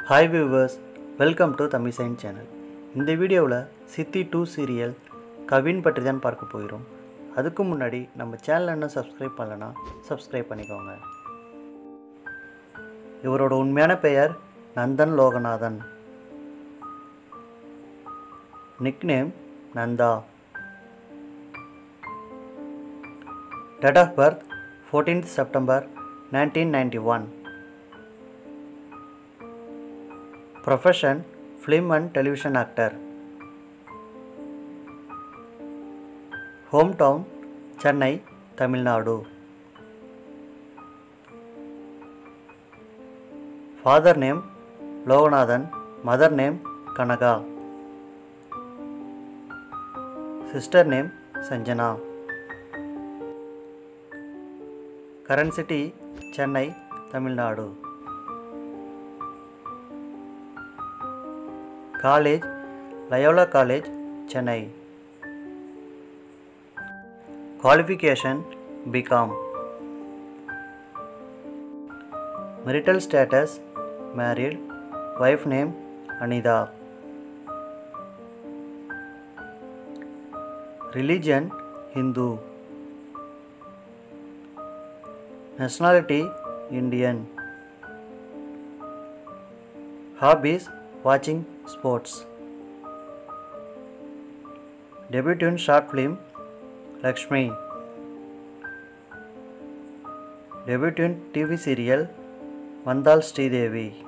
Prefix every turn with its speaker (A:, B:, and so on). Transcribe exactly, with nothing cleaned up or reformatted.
A: Hi viewers, welcome to Tamil science channel. இந்த வீடியோவில் சித்தி டூ சீரியல் கவின் பற்றி தான் பார்க்க போகிறோம். அதுக்கு முன்னாடி நம்ம சேனல் என்ன சப்ஸ்கிரைப் பண்ணலன்னா சப்ஸ்கிரைப் பண்ணிக்கோங்க. இவரோட உண்மையான பெயர் Nandan Loganathan. Nickname Nanda. Date of birth fourteenth September nineteen ninety-one. Profession film and television actor. Hometown Chennai, Tamil Nadu. Father name Loganathan, mother name Kanaga. Sister name Sanjana. Current city Chennai, Tamil Nadu. College Loyola College, Chennai. Qualification B Com. Marital status married. Wife name Anida. Religion Hindu. Nationality Indian. Hobbies watching sports. Debut in short film Lakshmi. Debut in T V serial Vandal Sridevi.